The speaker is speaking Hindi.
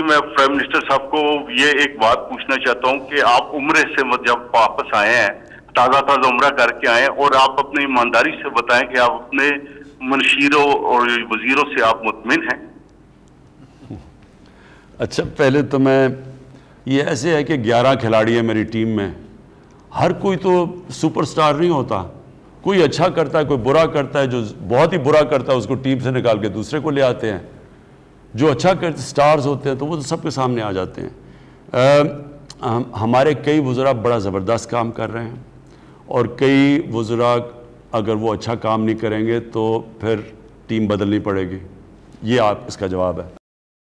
मैं प्राइम मिनिस्टर साहब को ये एक बात पूछना चाहता हूँ कि आप उम्रे से जब वापस आए हैं, ताज़ा ताज़ा उम्रा करके आए, और आप अपनी ईमानदारी से बताएं कि आप अपने मुनशीरों और वजीरों से आप मुतमिन हैं? अच्छा, पहले तो ये ऐसे है कि 11 खिलाड़ी है मेरी टीम में। हर कोई तो सुपरस्टार नहीं होता, कोई अच्छा करता है, कोई बुरा करता है। जो बहुत ही बुरा करता है उसको टीम से निकाल के दूसरे को ले आते हैं। जो अच्छा करते स्टार्स होते हैं तो वो तो सबके सामने आ जाते हैं। हमारे कई वज़रा बड़ा ज़बरदस्त काम कर रहे हैं, और कई वज़रा अगर वो अच्छा काम नहीं करेंगे तो फिर टीम बदलनी पड़ेगी। ये आप इसका जवाब है।